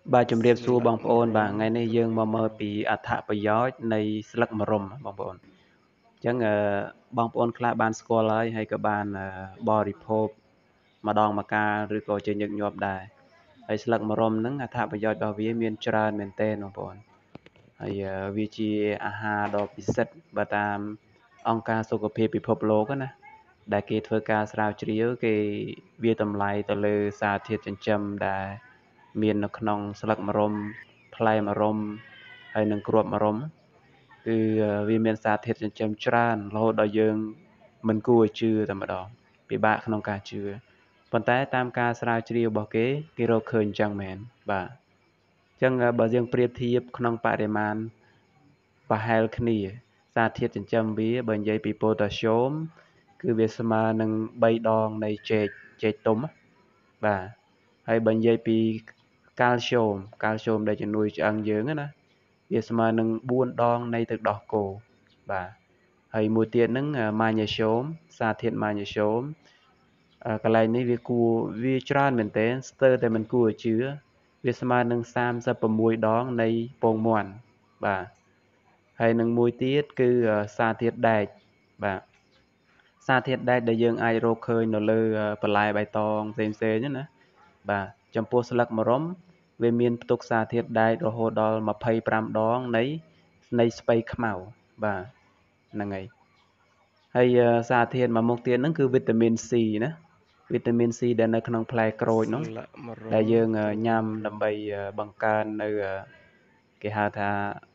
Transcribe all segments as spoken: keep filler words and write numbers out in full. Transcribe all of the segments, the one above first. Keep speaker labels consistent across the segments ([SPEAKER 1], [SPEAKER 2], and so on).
[SPEAKER 1] Bà chùm điệp xua bongប្អូន bà ngày nay dương mà mơ bị ạt thạ bởi gióនៃស្លឹកមរំបងប្អូនចឹងបងប្អូនខ្លះបានស្គាល់ហើយហើយក៏បានបរិភោគម្ដងម្កាលឬក៏ជាញឹកញាប់ដែរហើយស្លឹកម្រំហ្នឹងអត្ថប្រយោជន៍របស់វាមានច្រើនមែនទែនបងប្អូនហើយវាជាអាហារដ៏ពិសិដ្ឋបើតាមអង្គការសុខភាពពិភពលោកណាដែលគេធ្វើការស្រាវជ្រាវគេវាតម្លៃទៅលើសារធាតុចិញ្ចឹមដែលមាននៅក្នុងស្លឹកម្រំផ្លែម្រំហើយនិងគ្រាប់ម្រំគឺវាមានសារធាតុចិញ្ចឹមច្រើនរហូតដល់យើងមិនគួរឲ្យជឿតែម្ដងពិបាកក្នុងការជឿប៉ុន្តែតាមការស្រាវជ្រាវរបស់គេគេរកឃើញអញ្ចឹងមែនបាទអញ្ចឹងបើយើងប្រៀបធៀបក្នុងបរិមាណប្រហែលគ្នាសារធាតុចិញ្ចឹមវាបើនិយាយពីប៉ូតាស្យូមគឺវាស្មើនឹងបីដងនៃចេកចេកទុំបាទហើយបើនិយាយពីកាល់ស្យូមកាល់ស្យូមដែលជំនួយឆ្អឹងយើងណាវាស្មើនឹងបួនដងនៃទឹកដោះគោបាទហើយមួយទៀតហ្នឹងម៉ាញ៉េស្យូមសារធាតុម៉ាញ៉េស្យូមកន្លែងនេះវាគួរវាច្រើនមែនទែនស្ទើរតែមិនគួរឲ្យជឿវាស្មើនឹងសាមសិប៦ដងនៃពងមាន់បាទហើយនឹងមួយទៀតគឺសារធាតុដែកបាទសារធាតុដែកដែលយើងអាចរកឃើញនៅលើបន្លែបៃតងផ្សេងផ្សេងណាបាទចំពោះស្លឹកម្រំវាមានផ្ទុកសារធាតុដែករហូតដល់ម្ភៃប្រាំដងនៃនៃស្ពៃខ្មៅបាទហ្នឹងហើយហើយសារធាតុមួយមុខទៀតហ្នឹងគឺវីតាមីន C ណាវីតាមីន C ដែលនៅក្នុងផ្លែក្រូចហ្នឹងដែលយើងញ៉ាំដើម្បីបង្កើននៅគេហៅថា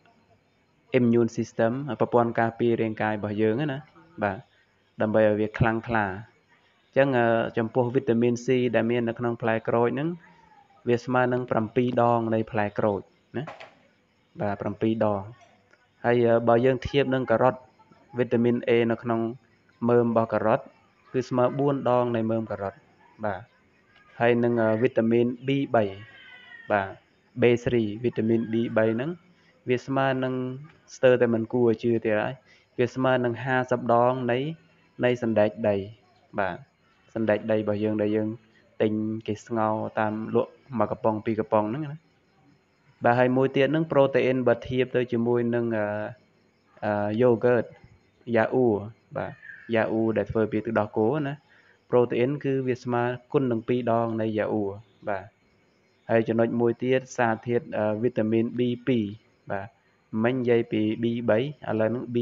[SPEAKER 1] immune system ប្រព័ន្ធការពាររាងកាយរបស់យើងណាបាទដើម្បីឲ្យវាខ្លាំងក្លាអញ្ចឹងចំពោះវីតាមីន C ដែលមាននៅក្នុងផ្លែក្រូចហ្នឹងវាស្មើនឹងbảyដងនៃផ្លែក្រូចណាបាទbảyដងហើយបើយើងធៀបនឹងការ៉ុតវីតាមីន A នៅក្នុងមើមរបស់ការ៉ុតគឺស្មើបួនដងនៃមើមការ៉ុតបាទហើយនឹងវីតាមីន B 3 បាទ B 3វីតាមីន B 3ហ្នឹងវាស្មើនឹងស្ទើរតែមិនគួរឲ្យជឿទៀតហើយវាស្មើនឹងห้าสิบដងនៃនៃសណ្ដែកដីបាទសណ្ដែកដីរបស់យើងដែលយើងទិញគេស្ងោរតាមលក់មួយកំប៉ុងពីរកំប៉ុងហ្នឹងណាបាទហើយមួយទៀតហ្នឹងប្រូតេអ៊ីនបើធៀបទៅជាមួយនឹងអឺយូហ្គើតយ៉ាអ៊ូបាទយ៉ាអ៊ូដែលធ្វើពីទឹកដោះគោណាប្រូតេអ៊ីនគឺវាស្មើគុណនឹងពីរដងនៃយ៉ាអ៊ូបាទហើយចំណុចមួយទៀតសារធាតុវីតាមីន B 2បាទមិញនិយាយពី B 3ឥឡូវហ្នឹង B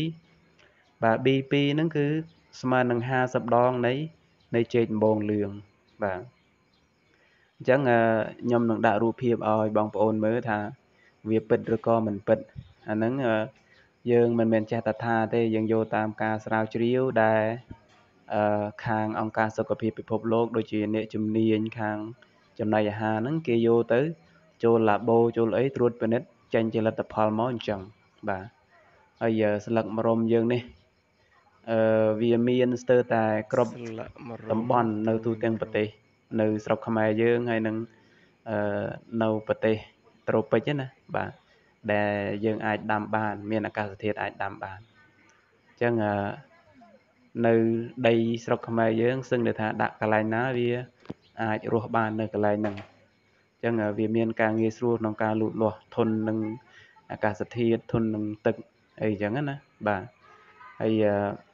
[SPEAKER 1] 2បាទ B 2ហ្នឹងគឺស្មើនឹងห้าสิบដងនៃនៃចេកដំបងលឿងបាទអញ្ចឹងខ្ញុំនឹងដាក់រូបភាពឲ្យបងប្អូនមើលថាវាពិតឬក៏មិនពិតអាហ្នឹងយើងមិនមែនចេះតែថាទេយើងយកតាមការស្រាវជ្រាវដែលអឺខាងអង្គការសុខភាពពិភពលោកដូចជាអ្នកជំនាញខាងចំណីអាហារហ្នឹងគេយកទៅចូល labo ចូលអីត្រួតពិនិត្យចេញជាលទ្ធផលមកអញ្ចឹងបាទហើយស្លឹកម្រំយើងនេះអឺវាមានស្ទើរតែគ្រប់តំបន់នៅទូទាំងប្រទេសនៅស្រុកខ្មែរយើងហើយនឹងអឺនៅប្រទេសត្រូពិចណាបាទដែលយើងអាចដាំបានមានអាកាសធាតុអាចដាំបានអញ្ចឹងអឺនៅដីស្រុកខ្មែរយើងសឹងតែថាដាក់កន្លែងណាវាអាចរស់បាននៅកន្លែងហ្នឹងអញ្ចឹងវាមានការងាយស្រួលក្នុងការលូតលាស់ធន់នឹងអាកាសធាតុធន់នឹងទឹកអីអញ្ចឹងណាបាទហើយ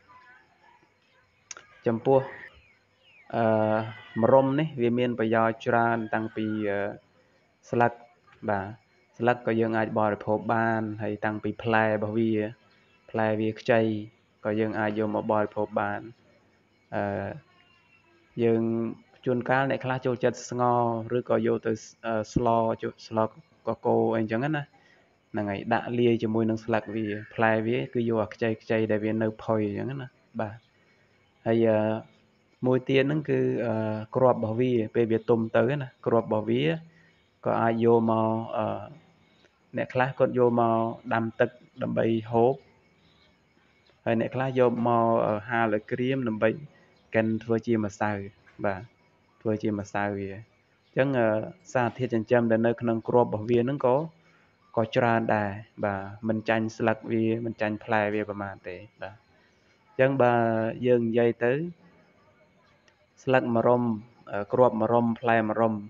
[SPEAKER 1] ចំពោះអឺម្រុំនេះវាមានប្រយោជន៍ច្រើនតាំងពីស្លឹកបាទស្លឹកក៏យើងអាចបរិភោគបានហើយតាំងពីផ្លែរបស់វាផ្លែវាខ្ចីក៏យើងអាចយកមកបរិភោគបានអឺយើងជួនកាលអ្នកខ្លះចូលចិត្តស្ងោរឬក៏យកទៅស្លស្លកកូរអីអញ្ចឹងណាហ្នឹងហើយដាក់លាយជាមួយនឹងស្លឹកវាផ្លែវាគឺយកអាខ្ចីខ្ចីដែលវានៅផុយអញ្ចឹងណាបាទហើយមួយទៀតហ្នឹងគឺគ្រាប់របស់វាពេលវាទុំទៅណាគ្រាប់របស់វាក៏អាចយកមកអឺអ្នកខ្លះគាត់យកមកដាំទឹកដើម្បីហូបហើយអ្នកខ្លះយកមកហាលឲ្យក្រៀមដើម្បីកិនធ្វើជាម្សៅបាទធ្វើជាម្សៅវាអញ្ចឹងសារធាតុចិញ្ចឹមដែលនៅក្នុងគ្រាប់របស់វាហ្នឹងក៏ក៏ច្រើនដែរបាទមិនចាញ់ស្លឹកវាមិនចាញ់ផ្លែវាប្រហែលទេបាទអញ្ចឹងបើយើងនិយាយទៅស្លឹកម្រុំគ្រាប់ម្រុំផ្លែម្រុំ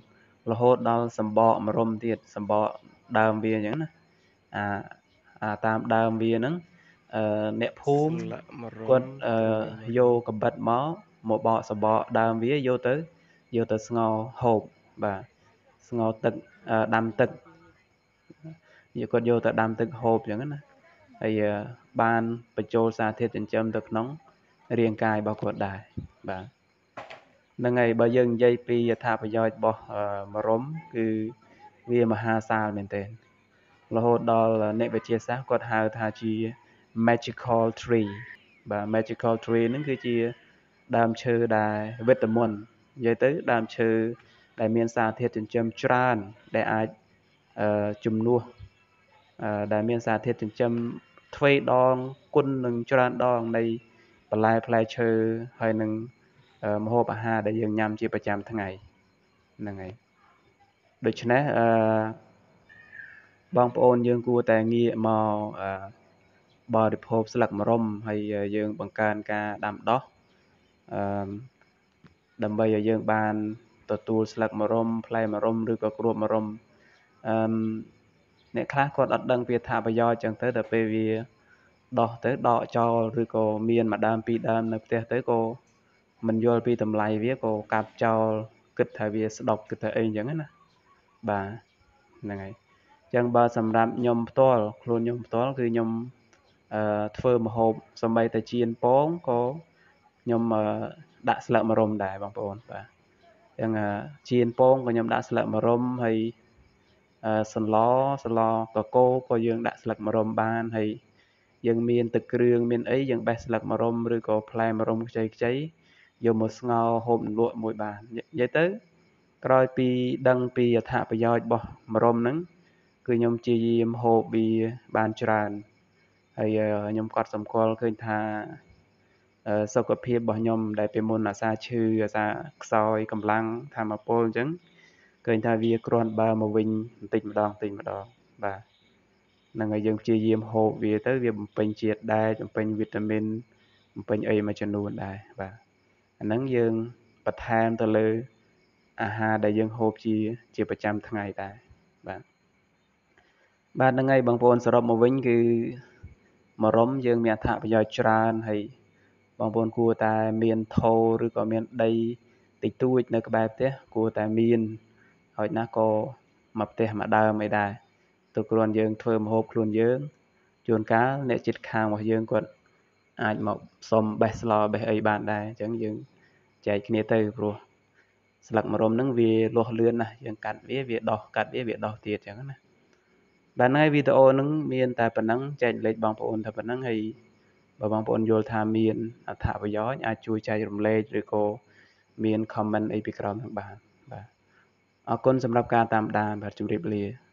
[SPEAKER 1] រហូតដល់សម្បកម្រុំទៀតសម្បកដើមវាអញ្ចឹងណាអាអាតាមដើមវាហ្នឹងអឺអ្នកភូមិគាត់អឺយកកបិតមកមកបកសម្បកដើមវាយកទៅយកទៅស្ងោរហូបបាទស្ងោរទឹកដាំទឹកយកគាត់យកទៅដាំទឹកហូបអញ្ចឹងណាហើយបានបញ្ចូលសារធាតុចិញ្ចឹមទៅក្នុងរាងកាយរបស់គាត់ដែរបាទហ្នឹងហើយបើយើងនិយាយពីអត្ថប្រយោជន៍របស់ម្រុំគឺវាមហាសាលមែនទែនរហូតដល់អ្នកវិទ្យាសាស្ត្រគាត់ហៅថាជា magical tree បាទ magical tree ហ្នឹងគឺជាដើមឈើដែលវីតាមីននិយាយទៅដើមឈើដែលមានសារធាតុចិញ្ចឹមច្រើនដែលអាចអឺជំនួសអឺដែលមានសារធាតុចិញ្ចឹមទ្វេដងគុណនឹងច្រើនដងនៃបន្លែផ្លែឈើហើយនឹងម្ហូបអាហារដែលយើងញ៉ាំជាប្រចាំថ្ងៃហ្នឹងហើយដូច្នេះអឺបងប្អូនយើងគួរតែងាកមកអឺបរិភោគស្លឹកម្រុំហើយយើងបង្កើនការដាំដុះអឺដើម្បីឲ្យយើងបានទទួលស្លឹកម្រុំផ្លែម្រុំឬក៏គ្រាប់ម្រុំអឺអ្នកខ្លះគាត់អត់ដឹងពីអត្ថប្រយោជន៍ចឹងទៅដល់ពេលវាដោះទៅដកចោលឬក៏មានមួយដើមពីរដើមនៅផ្ទះទៅក៏មិនយល់ពីតម្លៃវាក៏កាប់ចោលគិតថាវាស្ដុកគិតថាអីអញ្ចឹងណាបាទហ្នឹងហើយអញ្ចឹងបើសម្រាប់ខ្ញុំផ្ទាល់ខ្លួនខ្ញុំផ្ទាល់គឺខ្ញុំអឺធ្វើម្ហូបសម្បីតែចៀនពងក៏ខ្ញុំដាក់ស្លឹកម្រុំដែរបងប្អូនបាទអញ្ចឹងចៀនពងក៏ខ្ញុំដាក់ស្លឹកម្រុំហើយសន្លសន្លកកូរក៏យើងដាក់ស្លឹកម្រុំបានហើយយើងមានទឹកគ្រឿងមានអីយើងបេះស្លឹកម្រុំឬក៏ផ្លែម្រុំខ្ចីខ្ចីយកមកស្ងោរហូបលក់មួយបាននិយាយទៅក្រោយពីដឹងពីអត្ថប្រយោជន៍របស់ម្រុំហ្នឹងគឺខ្ញុំព្យាយាមហូបវាបានច្រើនហើយខ្ញុំកត់សម្គាល់ឃើញថាសុខភាពរបស់ខ្ញុំដែលពីមុនអាសាឈឺអាសាខ្សោយកម្លាំងធម៌ពលអញ្ចឹងឃើញថាវាគ្រាន់បើមកវិញបន្តិចម្ដងបន្តិចម្ដងបាទហ្នឹងហើយយើងព្យាយាមហូបវាទៅវាបំពេញជាតិដែកបំពេញវីតាមីនបំពេញអីមួយចំនួនដែរបាទអាហ្នឹងយើងបន្ថែមទៅលើអាហារដែលយើងហូបជាជាប្រចាំថ្ងៃដែរបាទបាទហ្នឹងហើយបងប្អូនសរុបមកវិញគឺម្រុំយើងមានអត្ថប្រយោជន៍ច្រើនហើយបងប្អូនគួរតែមានថូឬក៏មានដីតិចតួចនៅក្បែរផ្ទះគួរតែមានហើយណាក៏មកផ្ទះមកដើមអីដែរទៅគ្រាន់យើងធ្វើម្ហូបខ្លួនយើងជួនកាលអ្នកជិតខាងរបស់យើងគាត់អាចមកសុំបេះស្លបេះអីបានដែរអញ្ចឹងយើងចែកគ្នាទៅព្រោះស្លឹកម្រុំហ្នឹងវាលាស់លឿនណាស់យើងកាត់វាវាដោះកាត់វាវាដោះទៀតអញ្ចឹងណាបាទហើយវីដេអូហ្នឹងមានតែប៉ុណ្ណឹងចែកលេខបងប្អូនតែប៉ុណ្ណឹងហើយបើបងប្អូនយល់ថាមានអត្ថប្រយោជន៍អាចជួយចែករំលែកឬក៏មាន comment អីពីក្រោមហ្នឹងបានបាទអរគុណសម្រាប់ការតាមដានបាទជម្រាបលា